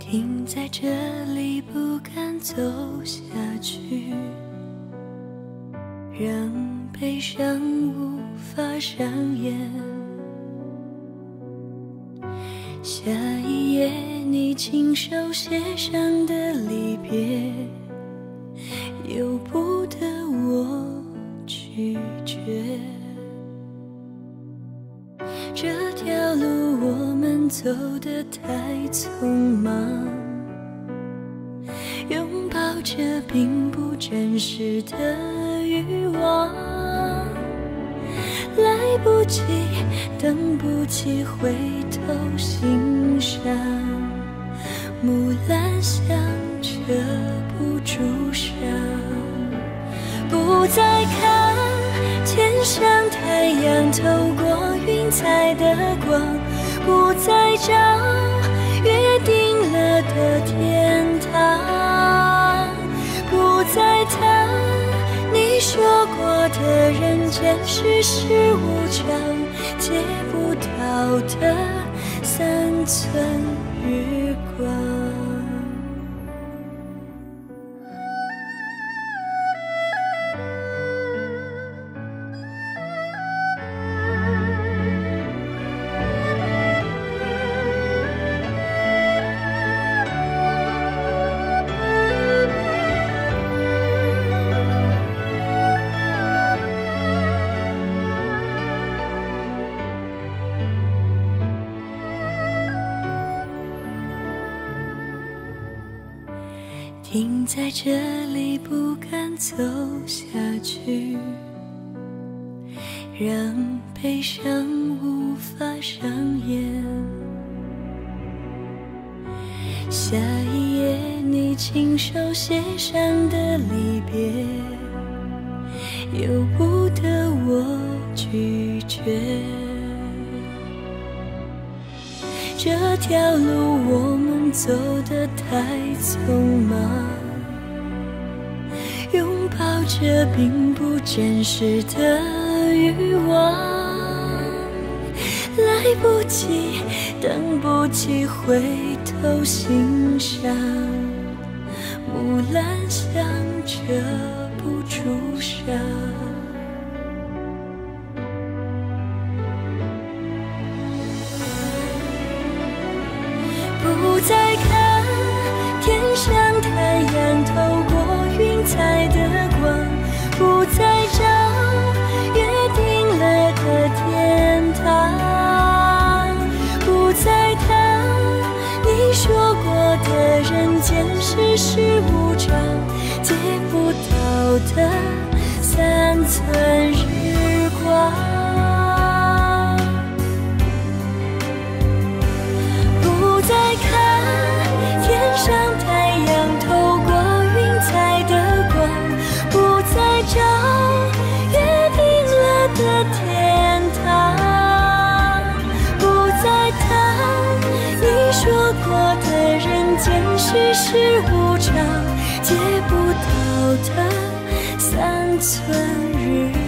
停在这里不敢走下去，让悲伤无法上演。下一页你亲手写上的离别，由不得我拒绝。这条路我们走得太匆忙，拥抱着并不真实的欲望，来不及，等不及回头欣赏，木兰香遮不住伤。不再看天上太阳透过云彩的光，不再找约定了的天堂，不再谈你说过的人间世事无常，借不到的三寸日光。停在这里不敢走下去，让悲伤无法上演。下一页你亲手写上的离别，由不得我拒绝。这条路我们走得太匆忙，拥抱着并不真实的欲望，来不及，等不及回头欣赏，木兰香遮不住伤。不再看天上太阳透过云彩的光，不再找约定了的天堂，不再谈你说过的人间世事无常，借不到的三寸日光。不再看天上太阳透过云彩的光，不再找约定了的天堂，不再谈你说过的人间世事无常，借不到的三寸日光。